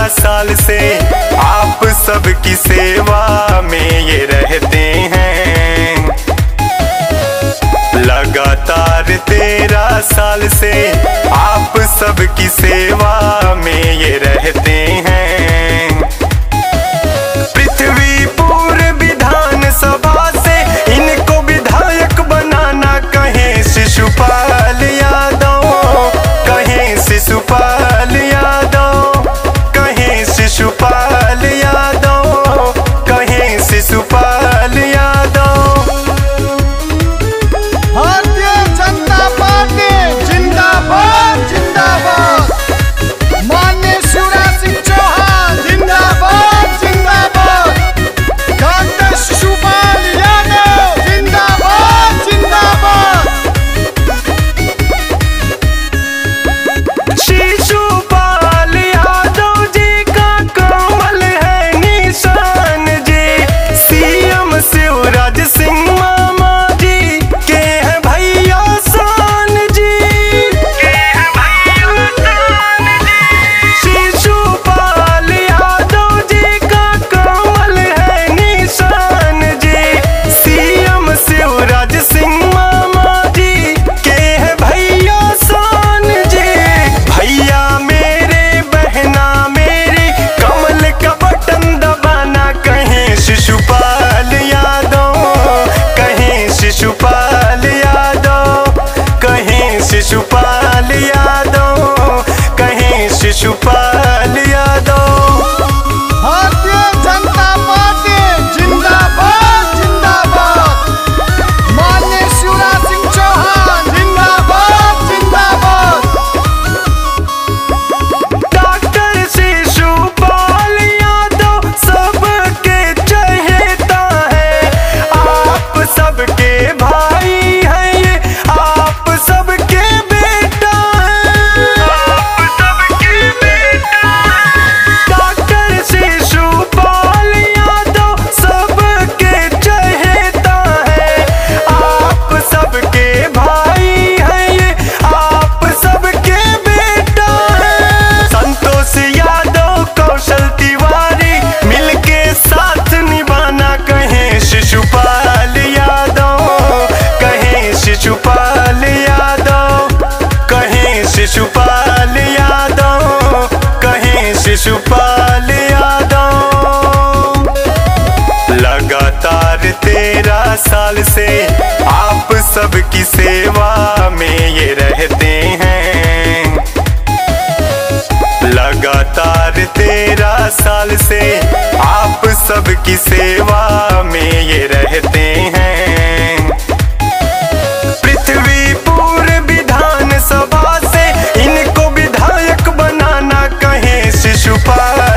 साल से आप सबकी सेवा में ये रहते हैं। लगातार 13 साल से आप सबकी सेवा में ये रहते हैं। पृथ्वीपुर विधानसभा से इनको विधायक बनाना कहें शिशुपाल यादव, कहें शिशुपाल यादव, कहें शिशुपाल यादव, कहें शिशुपाल यादव। भारतीय जनता पार्टी जिंदाबाद जिंदाबाद। माननीय शिवराज सिंह चौहान जिंदाबाद जिंदाबाद। डॉक्टर शिशुपाल यादव जिंदाबाद जिंदाबाद। शिशुपाल यादव जी का कमल है निशान जी। सीएम शिवराज सिंह मामा जी के हैं भैया शान जी, के हैं भैया शान जी। शिशुपाल यादव जी का कमल है निशान जी। सीएम शिवराज सिंह मामा जी के हैं भैया शान जी। भैया मेरे बहना मेरी कमल का बटन दबाना कहें शिशुपाल यादव, कहें शिशुपाल यादव, कहें शिशुपाल यादव, कहें शिशुपाल यादव। भारतीय जनता पार्टी जिंदाबाद जिंदाबाद। माननीय शिवराज सिंह चौहान जिंदाबाद जिंदाबाद। डॉक्टर शिशुपाल यादव सबके चहेता है। आप सबके भाई हैं ये, आप सबके बेटा हैं, आप सबके बेटा हैं। डॉक्टर शिशुपाल यादव सबके चहेता है। आप सबके भाई हैं ये, आप सबके बेटा हैं। संतोष यादव कौशल तिवारी मिलके साथ निभाना कहें शिशुपाल यादव, कहें शिशुपाल यादव, कहें शिशुपाल यादव, कहें शिशुपाल यादव। लगातार 13 साल से आप सबकी सेवा में ये रहते हैं। लगातार 13 साल से आप सबकी सेवा में ये रहते हैं। पृथ्वीपुर विधानसभा से इनको विधायक बनाना कहें शिशुपाल